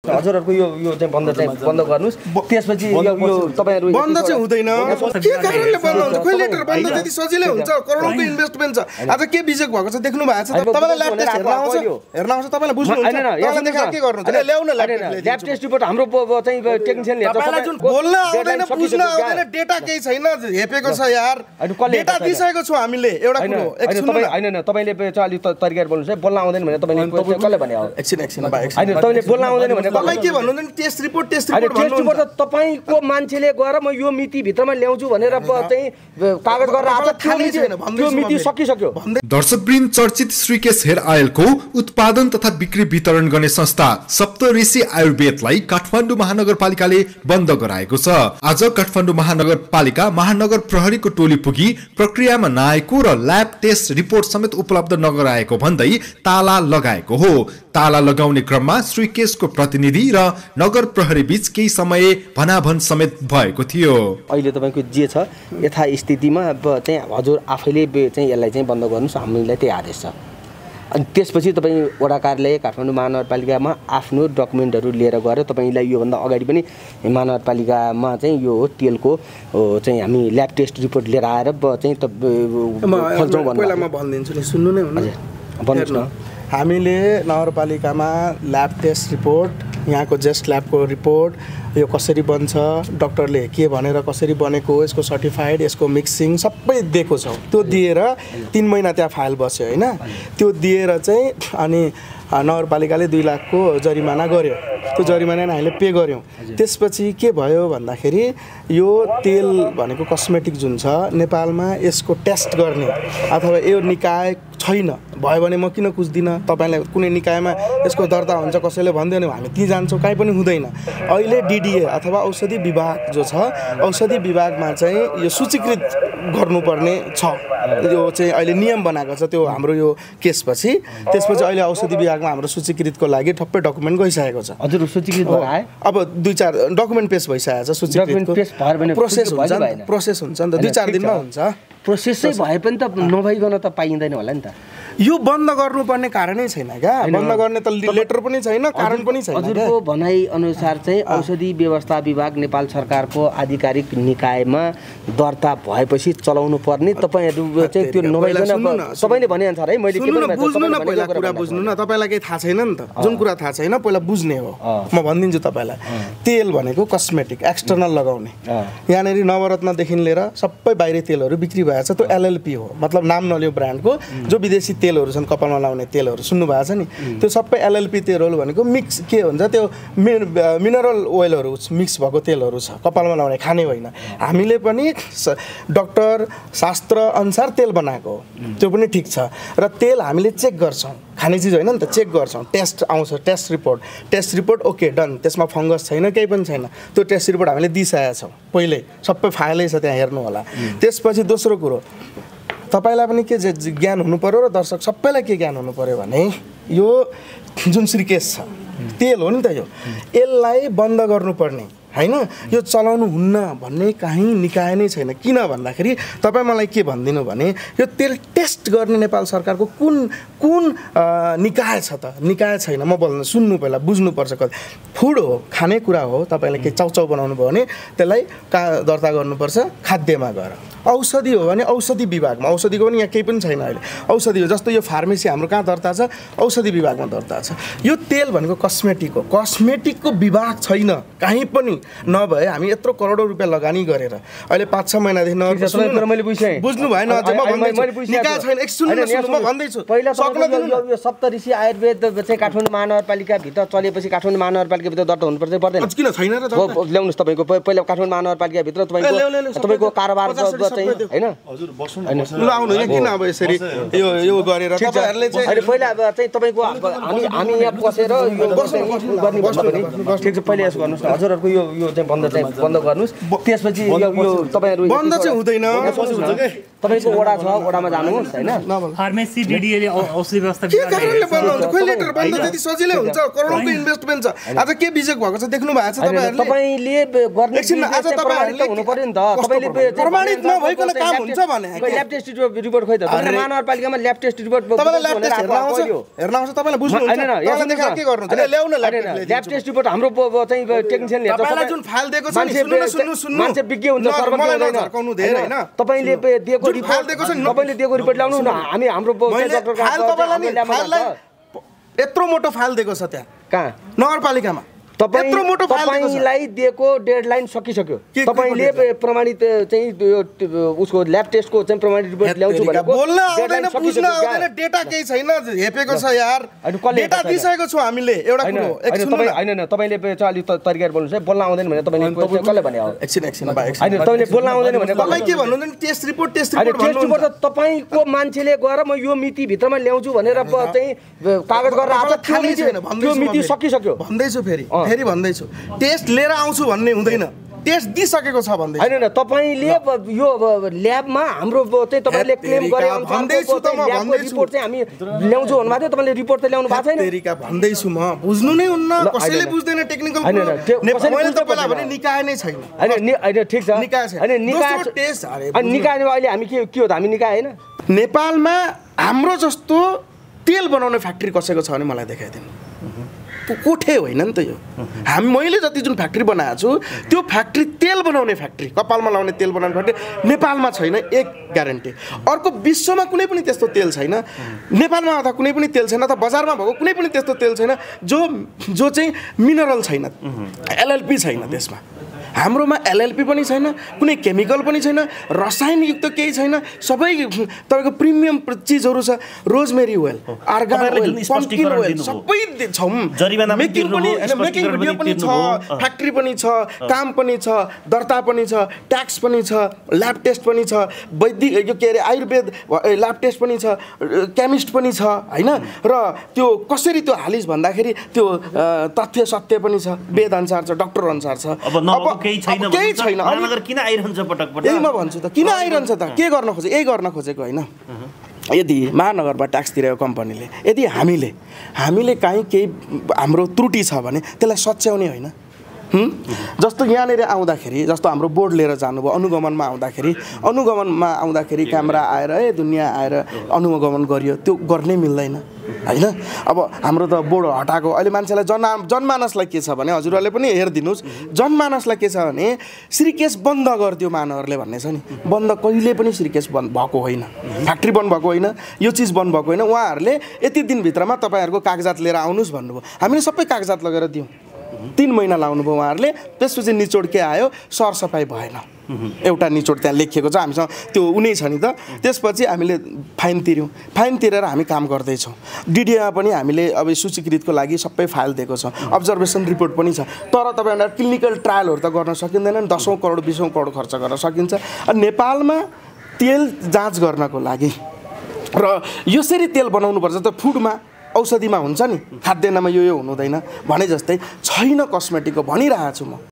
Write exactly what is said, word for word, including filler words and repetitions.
हजुरहरुको यो यो चाहिँ बन्द चाहिँ बन्द गर्नुस् त्यसपछि यो यो तपाईहरु बन्द चाहिँ हुँदैन के कारणले बन्द हुन्छ खोइ लेटर बन्द त्यति सजिलै हुन्छ करोडको इन्भेस्टमेन्ट छ आज के बिजेक भएको छ देख्नु भएको छ तपाईलाई ल्याब टेस्ट हेर्न आउँछ हेर्न आउँछ तपाईलाई बुझ्नुहुन्छ तपाईलाई देखाएर के गर्नुहुन्छ ए ल्याउन ल्याब टेस्ट रिपोर्ट हाम्रो चाहिँ टेक्निशियनले हेर्छ तपाईलाई जुन बोल्न आउँदैन बुझ्न आउँदैन डेटा केही छैन हेपेको छ यार डेटा दिइसकेको छु हामीले एउटा कुरो हैन तपाई हैन तपाईले चाहिँ अलि तरिकाले बोल्नुस् है बोल्न आउँदैन भने तपाईले कसले भने हो एकछिन एकछिन बा एकछिन हैन तपाईले बोल्न आउँदैन भने तपाई के भन्नुहुन्छ test report test report test report त तपाईको मान्छेले गएर म यो मिति भित्रमा ल्याउँछु भनेर चाहिँ कागज गरेर आछ खाली छैन त्यो मिति सकिसक्यो दर्शकवृन्द चर्चित श्रीकेश हेयर आयलको उत्पादन तथा बिक्री वितरण गर्ने संस्था सप्तऋषि आयुर्वेदलाई काठमाडौँ महानगरपालिकाले बन्द गराएको छ। आज काठमाडौँ महानगरपालिका महानगर प्रहरीको टोली पुगी प्रक्रियामा नआएको र ल्याब टेस्ट रिपोर्ट समेत उपलब्ध नगराएको भन्दै ताला लगाएको हो। ताला लगाउने क्रममा श्रीकेशको प्रतिनिधि र नगर प्रहरी बीच केही समय भनाभन समेत भएको थियो। अहिले तपाईको जे छ यथा स्थितिमा चाहिँ हजुर आफैले चाहिँ यसलाई चाहिँ बन्द गर्नुस् हामीलाई त्यही आदेश छ। अनि त्यसपछि तपाई वडा कार्यालय काठमाडौँ महानगरपालिकामा आफ्नो डकुमेन्टहरु लिएर गएर तपाईलाई यो भन्दा अगाडि पनि महानगरपालिकामा चाहिँ यो तेलको चाहिँ हामी ल्याब टेस्ट रिपोर्ट लिएर आएर चाहिँ फल्छौं भन्नु पहिला म भनिदिन्छु नि सुन्नु नै हुनु भन्नुस् न हामीले नगरपालिकामा ल्याब टेस्ट रिपोर्ट यहाँको जेस्ट ल्याबको रिपोर्ट यो कसरी बन्छ डाक्टरले के भनेर कसरी बनेको यसको सर्टिफाइड यसको मिक्सिङ सबै दिएको छ त्यो दिएर तीन महिना त्यहाँ फाइल बस्यो हैन त्यो दिएर चाहिँ अनि नगरपालिकाले दुई लाखको जरिमाना गर्यो त्यो जरिमाना हामीले पे गर्यौं त्यसपछि के भयो भन्दाखेरि यो तेल भनेको कस्मेटिक जुन छ नेपालमा यसको टेस्ट गर्ने अथवा यो निकाय छैन भयो भने म किन कुझ्दिन तपाईलाई कुनै निकायमा यसको दर्ता हुन्छ कसैले भन्दैन हामी ती जान्छौं काई पनि हुँदैन अहिले डीडीए अथवा औषधि विभाग जो छ औषधि विभागमा चाहिँ यो सूचीकृत गर्नुपर्ने छ यो चाहिँ अहिले नियम बनाएको छ त्यो हाम्रो यो केसपछि त्यसपछि अहिले औषधि विभागमा हाम्रो सूचीकृतको लागि ठप्पै डकुमेन्ट गइसकेको छ हजुर सूचीकृत भए अब दुई चार डकुमेन्ट पेश भइसकेको छ सूचीकृतको प्रोसेस हुन्छ प्रोसेस हुन्छ नि त दुई चार दिनमा हुन्छ प्रोसेसै भए पनि त नभइकन त पाइँदैन होला नि त यो बन्द गर्नुपर्ने कारणै छैन क्या बन्द गर्ने त लेटर पनि छैन कारण पनि छैन हजुरको भनाइ अनुसार चाहिँ औषधि व्यवस्था विभाग नेपाल सरकारको आधिकारिक निकायमा दर्ता भएपछि चलाउनु पर्ने तपाईहरु चाहिँ त्यो नभइकन तपाईले भने अनुसार है मैले के पनि बुझ्नु न पहिला कुरा बुझ्नु न तपाईलाई के थाहा छैन नि त जुन कुरा थाहा छैन पहिला बुझ्ने हो म भनिदिन्छु तपाईलाई तेल भनेको कस्मेटिक एक्सटर्नल लगाउने यहाँनेरि नवरत्न देखि लिएर सबै बाहिरी तेलहरु बिक्री भएको छ त्यो एलएलपी हो मतलब नाम नलियो ब्रान्डको जो विदेशी तेलहरु छन् कपालमा लाउने तेलहरु सुन्नु भएको छ नि त्यो सबै एलएलपी तेलहरु भनेको मिक्स के हुन्छ त्यो मिनरल ओइलहरु मिक्स भएको तेलहरु छ कपालमा लाउने खाने होइन हामीले पनि डाक्टर शास्त्र अनुसार तेल बनाएको त्यो पनि ठीक छ र तेल हामीले चेक गर्छौं खाने चीज होइन नि त चेक गर्छौं टेस्ट आउँछ test report test report okay done त्यसमा फंगस छैन केही पनि छैन त्यो टेस्ट रिपोर्ट हामीले दिइसकेका छौं पहिले सबै फाइलै छ त्यहाँ हेर्नु होला त्यसपछि दोस्रो कुरो तपाईलाई पनि के ज्ञान हुनु पर्यो र दर्शक सबैलाई के ज्ञान हुनु पर्यो भने यो जुन श्रीकेश छ तेल हो नि त यो यसलाई बन्द गर्नुपर्ने हैन यो चलाउनु हुन्न भन्ने कहीं निकाय नै छैन किन भन्दाखेरि तपाई मलाई के भन्दिनु भने यो तेल टेस्ट गर्ने नेपाल सरकारको कुन कुन निकाय छ त निकाय छैन म बोल्न सुन्नु पहिला बुझ्नु पर्छ फुड हो खाने कुरा हो तपाईले के चाउचाउ बनाउनु भयो भने त्यसलाई दर्ता गर्नुपर्छ खाद्यमा गएर औषधि हो भने औषधि विभागमा औषधिको पनि यहाँ केही पनि छैन अहिले औषधि हो जस्तो यो फार्मेसी हाम्रो कहाँ दर्ता छ औषधि विभागमा दर्ता छ यो तेल भनेको कस्मेटिक हो कस्मेटिकको विभाग छैन कहीं पनि नभए हामी यत्रो करोडौं रुपैयाँ लगानी गरेर अहिले पाँच छ महिनादेखि नगर मैले बुझे बुझ्नु भएन अझै म भन्दैछु निकाय छैन एक सुन्नु सुन्नु म भन्दैछु पहिला यो सप्तऋषि आयुर्वेद चाहिँ काठमाडौँ महानगरपालिका भित्र चलेपछि काठमाडौँ महानगरपालिका भित्र दर्ता हुनुपर्छ पर्दैन किन छैन र ल्याउनुस् तपाईको पहिला काठमाडौँ महानगरपालिका भित्र तपाईको तपाईको कारोबार चाहिँ हैन हजुर बस्नु बस्नु ल आउनु यहाँ किन अब यसरी यो यो गरेर तपाईहरुले चाहिँ अहिले पहिला चाहिँ तपाईको हामी हामी यहाँ बसेर यो गर्ने भन्दा पनि ठीक छ पहिला यसो गर्नुस् न हजुरहरुको यो यो चाहिँ बन्द चाहिँ बन्द गर्नुस् त्यसपछि यो तपाईहरु बन्द चाहिँ हुँदैन तपाईँको वडा छ वडामा जानुहोस् होइन फार्मेसी डिडिएले औषधि व्यवस्था के कारणले बन्द हुन्छ खोइ लेटर बन्द त्यति सजिलै हुन्छ करोडको इन्भेस्टमेन्ट छ आज के बिजक भएको छ देख्नु भएको छ तपाईँहरूले तपाईँले गर्ने एकछिन आज तपाईँहरूले हुनु पर्यो नि त तपाईँले प्रमाणित नभइकन काम हुन्छ भने ल्याब टेस्ट रिपोर्ट खोइ त महानगरपालिकामा ल्याब टेस्ट रिपोर्ट तपाईँलाई ल्याब टेस्ट हेर्न आउँछ हेर्न आउँछ तपाईँलाई बुझ्नुहुन्छ तपाईँले देखाएर के गर्नुहुन्छ ल्याउन ल्याब टेस्ट रिपोर्ट हाम्रो चाहिँ टेक्निसियनले हेर्छ तपाईँलाई जुन फाइल दिएको छ नि सुन्नु सुन्नु सुन्नु मान्छे विज्ञ हुन्छ सर्वज्ञ हुँदैन तपाईँले दिएको फाइल दिएको छ नि तपाईँले दिएको रिपोर्ट ल्याउनु न हामी हाम्रो यत्रो मोटो फाइल दिएको छ त्यहाँ कहाँ नगरपालिकामा यत्रो मोटो तपाईँलाई दिएको डेडलाइन सकिसक्यो तपाईँले प्रमाणित चाहिँ उसको ल्याब टेस्टको चाहिँ प्रमाणित रिपोर्ट ल्याउँछु भनेको बोल्न आउँदैन बुझ्न आउँदैन डेटा केही छैन हेपेको छ यार डेटा दिइसकेको छु हामीले एउटा कुरो तपाईँ हैन तपाईँले चाहिँ अलिक तरिकाले बोल्नुहोस् है बोल्न आउँदैन भने तपाईँले कसले भने हो एकछिन एकछिन हैन तपाईँले बोल्न आउँदैन भने तपाईँ के भन्नुहुन्छ test report test report test report त तपाईँको मान्छेले गएर म यो मिति भित्रमा ल्याउँछु भनेर चाहिँ कागज गरेर आएको थालै छैन त्यो मिति सकिसक्यो भन्दैछु फेरि फेरि भन्दैछु टेस्ट लिएर आउँछु भन्ने हुँदैन टेस्ट दिइसकेको छ भन्दै हैन हैन तपाईले यो ल्याबमा हाम्रो चाहिँ तपाईले क्लेम गरे भन्दैछु त म भन्दैछु रिपोर्ट चाहिँ हामी ल्याउँछु भन्नुभएको थियो तपाईले रिपोर्ट त ल्याउनु भएको छैन तरिका भन्दैछु म बुझ्नु नै हुन्न कसैले बुझ्दैन टेक्निकल मैले तपाईलाई भने निकाय नै छैन हैन हैन ठीक छ निकाय छैन हैन निकाय टेस्ट अरे अनि निकाय अहिले हामी के के हो त हामी निकाय हैन नेपालमा हाम्रो जस्तो तेल बनाउने फ्याक्ट्री कसैको छ भने मलाई देखाइदिनु कोठे होइन नि त यो हामी मैले जति जुन फ्याक्ट्री बनाएको छु त्यो फ्याक्ट्री तेल बनाउने फ्याक्ट्री कपालमा लाउने तेल बनाउने फ्याक्ट्री नेपालमा छैन एक ग्यारेन्टी अर्को विश्वमा कुनै पनि त्यस्तो तेल छैन नेपालमा अथवा कुनै पनि तेल छैन अथवा बजारमा भएको कुनै पनि त्यस्तो तेल छैन जो जो चाहिँ मिनरल छैन एलएलपी छैन त्यसमा हाम्रोमा एलएलपी पनि छैन कुनै केमिकल पनि छैन रसायनयुक्त केही छैन सबै तपाईँको प्रिमियम चिजहरू छ rosemary oil argan oil pumpkin oil सबै छौँ मेकिङ पनि मेकिङ भिडियो पनि छ फ्याक्ट्री पनि छ काम पनि छ दर्ता पनि छ ट्याक्स पनि छ ल्याब टेस्ट पनि छ वैदिक यो के अरे आयुर्वेद ल्याब टेस्ट पनि छ केमिस्ट पनि छ होइन र त्यो कसरी त्यो हालिस भन्दाखेरि त्यो तथ्य सत्य पनि छ वेद अनुसार छ डक्टर अनुसार छ अब केही छैन केही छैन महानगर किन आइरहन्छ पटक पटक यही म भन्छु त किन आइरहन्छ त के गर्न खोजे यही गर्न खोजेको होइन यदि महानगरमा ट्याक्स तिरेको कम्पनीले यदि हामीले हामीले काहीँ केही हाम्रो त्रुटि छ भने त्यसलाई सच्याउने होइन जस्तो यहाँनिर आउँदाखेरि जस्तो हाम्रो बोर्ड लिएर जानुभयो अनुगमनमा आउँदाखेरि अनुगमनमा आउँदाखेरि क्यामेरा आएर ए दुनियाँ आएर अनुगमन गरियो त्यो गर्नै मिल्दैन होइन अब हाम्रो त बोर्ड हटाएको अहिले मान्छेलाई जन जनमानसलाई के छ भने हजुरहरूले पनि हेरिदिनुहोस् जनमानसलाई के छ भने श्रीकेश बन्द गरिदियो महानगरले भन्ने छ नि बन्द कहिले पनि श्रीकेश बन्द भएको होइन फ्याक्ट्री बन्द भएको होइन यो चिज बन्द भएको होइन उहाँहरूले यति दिनभित्रमा तपाईँहरूको कागजात लिएर आउनुहोस् भन्नुभयो हामीले सबै कागजात लगेर दियौँ तीन महिना लाउनुभयो उहाँहरूले त्यसपछि निचोड के आयो सरसफाइ भएन एउटा निचोड त्यहाँ लेखिएको छ हामीसँग त्यो उनी छ नि त त्यसपछि हामीले फाइन तिर्यौँ फाइन तिरेर हामी काम गर्दैछौँ डिडिएमा पनि हामीले अब सूचीकृतको लागि सबै फाइल दिएको छ अब्जर्भेसन रिपोर्ट पनि छ तर तपाईँहरूलाई क्लिनिकल ट्रायलहरू त गर्न सकिँदैन नि दसौँ करोड बिसौँ करोड खर्च गर्न सकिन्छ नेपालमा तेल जाँच गर्नको लागि र यसरी तेल बनाउनुपर्छ त फुडमा औषधिमा हुन्छ नि खाद्यान्नमा यो यो हुनुहुँदैन भने जस्तै छैन कस्मेटिकको भनिरहेको छु म